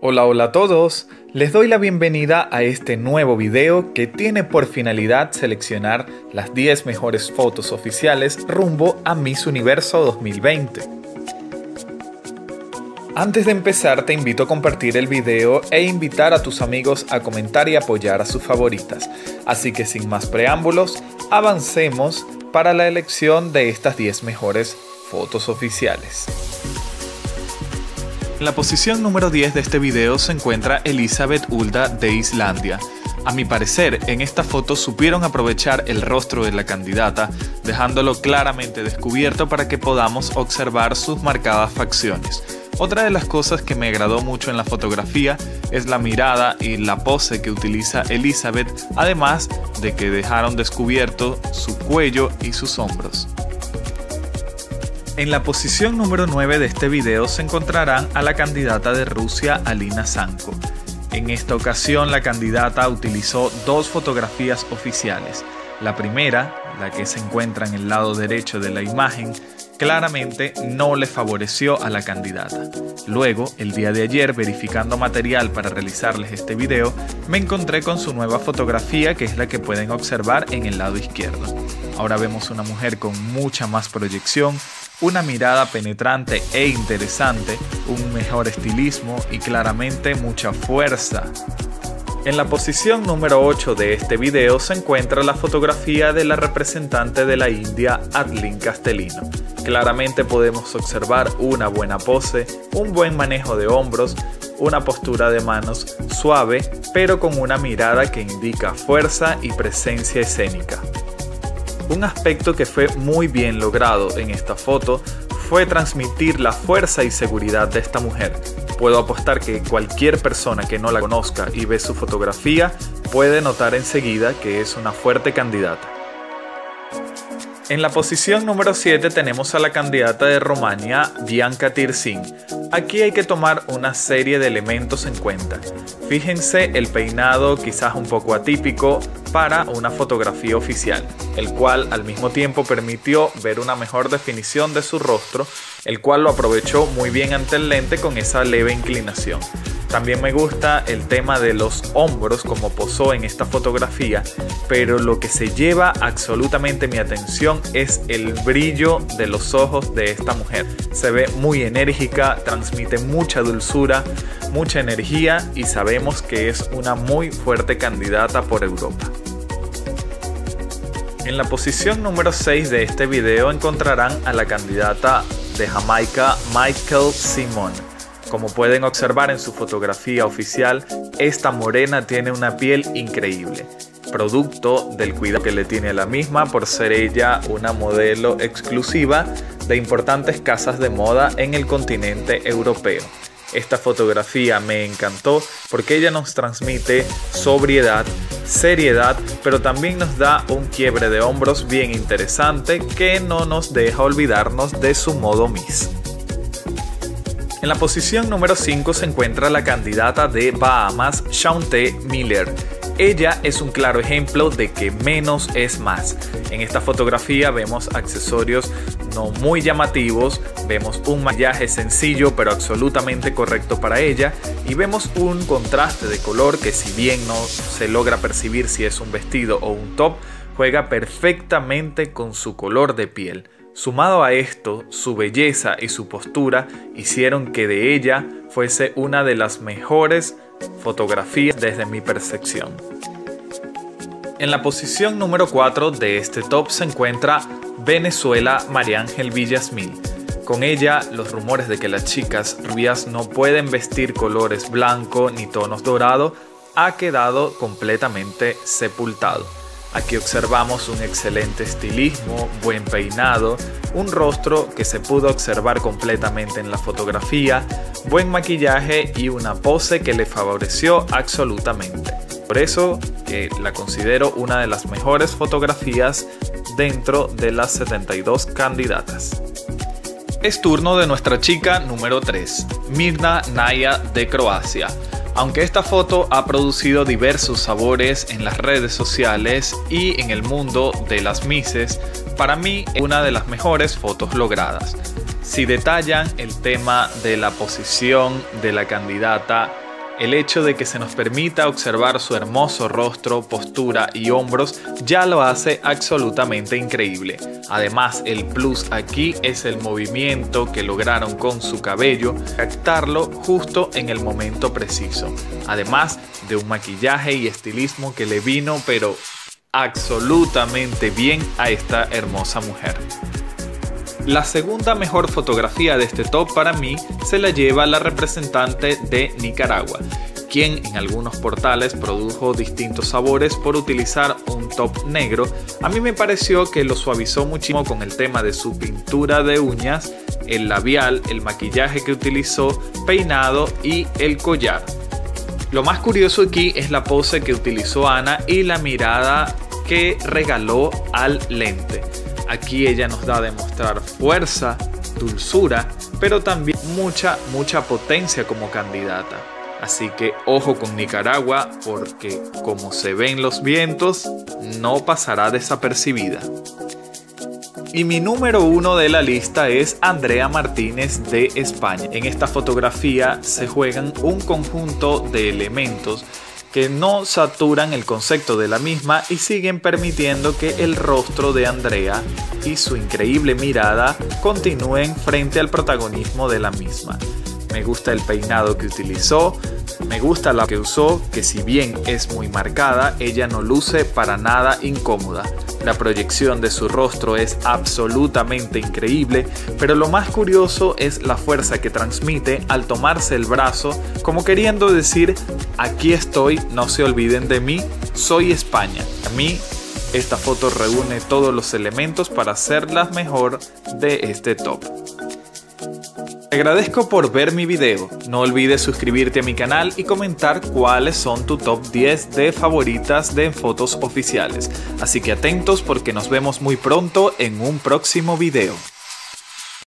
Hola a todos, les doy la bienvenida a este nuevo video que tiene por finalidad seleccionar las 10 mejores fotos oficiales rumbo a Miss Universo 2020. Antes de empezar te invito a compartir el video e invitar a tus amigos a comentar y apoyar a sus favoritas, así que sin más preámbulos, avancemos para la elección de estas 10 mejores fotos oficiales. En la posición número 10 de este video se encuentra Elisabeth Hulda de Islandia. A mi parecer, en esta foto supieron aprovechar el rostro de la candidata, dejándolo claramente descubierto para que podamos observar sus marcadas facciones. Otra de las cosas que me agradó mucho en la fotografía es la mirada y la pose que utiliza Elisabeth, además de que dejaron descubierto su cuello y sus hombros. En la posición número 9 de este video se encontrarán a la candidata de Rusia, Alina Sanko. En esta ocasión la candidata utilizó dos fotografías oficiales. La primera, la que se encuentra en el lado derecho de la imagen, claramente no le favoreció a la candidata. Luego, el día de ayer, verificando material para realizarles este video, me encontré con su nueva fotografía, que es la que pueden observar en el lado izquierdo. Ahora vemos una mujer con mucha más proyección, una mirada penetrante e interesante, un mejor estilismo y claramente mucha fuerza. En la posición número 8 de este video se encuentra la fotografía de la representante de la India, Adlin Castellino. Claramente podemos observar una buena pose, un buen manejo de hombros, una postura de manos suave, pero con una mirada que indica fuerza y presencia escénica. Un aspecto que fue muy bien logrado en esta foto fue transmitir la fuerza y seguridad de esta mujer. Puedo apostar que cualquier persona que no la conozca y ve su fotografía puede notar enseguida que es una fuerte candidata. En la posición número 7 tenemos a la candidata de Rumania, Bianca Tirsin. Aquí hay que tomar una serie de elementos en cuenta. Fíjense el peinado quizás un poco atípico para una fotografía oficial, el cual al mismo tiempo permitió ver una mejor definición de su rostro, el cual lo aprovechó muy bien ante el lente con esa leve inclinación. También me gusta el tema de los hombros como posó en esta fotografía, pero lo que se lleva absolutamente mi atención es el brillo de los ojos de esta mujer. Se ve muy enérgica, transmite mucha dulzura, mucha energía y sabemos que es una muy fuerte candidata por Europa. En la posición número 6 de este video encontrarán a la candidata de Jamaica, Michael Simon. Como pueden observar en su fotografía oficial, esta morena tiene una piel increíble, producto del cuidado que le tiene a la misma por ser ella una modelo exclusiva de importantes casas de moda en el continente europeo. Esta fotografía me encantó porque ella nos transmite sobriedad, seriedad, pero también nos da un quiebre de hombros bien interesante que no nos deja olvidarnos de su modo Miss. En la posición número 5 se encuentra la candidata de Bahamas, Shawnté Miller. Ella es un claro ejemplo de que menos es más. En esta fotografía vemos accesorios no muy llamativos, vemos un maquillaje sencillo pero absolutamente correcto para ella y vemos un contraste de color que, si bien no se logra percibir si es un vestido o un top, juega perfectamente con su color de piel. Sumado a esto, su belleza y su postura hicieron que de ella fuese una de las mejores fotografías desde mi percepción. En la posición número 4 de este top se encuentra Venezuela, María Ángel Villasmil. Con ella, los rumores de que las chicas rubias no pueden vestir colores blanco ni tonos dorado ha quedado completamente sepultado. Aquí observamos un excelente estilismo, buen peinado, un rostro que se pudo observar completamente en la fotografía, buen maquillaje y una pose que le favoreció absolutamente. Por eso la considero una de las mejores fotografías dentro de las 72 candidatas. Es turno de nuestra chica número 3, Mirna Naya de Croacia. Aunque esta foto ha producido diversos sabores en las redes sociales y en el mundo de las Misses, para mí es una de las mejores fotos logradas. Si detallan el tema de la posición de la candidata, El hecho de que se nos permita observar su hermoso rostro, postura y hombros ya lo hace absolutamente increíble. Además, el plus aquí es el movimiento que lograron con su cabello, captarlo justo en el momento preciso. Además de un maquillaje y estilismo que le vino pero absolutamente bien a esta hermosa mujer. La segunda mejor fotografía de este top para mí se la lleva la representante de Nicaragua, quien en algunos portales produjo distintos sabores por utilizar un top negro. A mí me pareció que lo suavizó muchísimo con el tema de su pintura de uñas, el labial, el maquillaje que utilizó, peinado y el collar. Lo más curioso aquí es la pose que utilizó Ana y la mirada que regaló al lente. Aquí ella nos da a demostrar fuerza, dulzura, pero también mucha potencia como candidata. Así que ojo con Nicaragua, porque como se ven los vientos, no pasará desapercibida. Y mi número 1 de la lista es Andrea Martínez de España. En esta fotografía se juegan un conjunto de elementos que no saturan el concepto de la misma y siguen permitiendo que el rostro de Andrea y su increíble mirada continúen frente al protagonismo de la misma. Me gusta el peinado que utilizó, me gusta la que usó, que si bien es muy marcada, ella no luce para nada incómoda. La proyección de su rostro es absolutamente increíble, pero lo más curioso es la fuerza que transmite al tomarse el brazo, como queriendo decir: aquí estoy, no se olviden de mí, soy España. A mí esta foto reúne todos los elementos para hacer la mejor de este top. Te agradezco por ver mi video, no olvides suscribirte a mi canal y comentar cuáles son tu top 10 de favoritas de fotos oficiales. Así que atentos porque nos vemos muy pronto en un próximo video.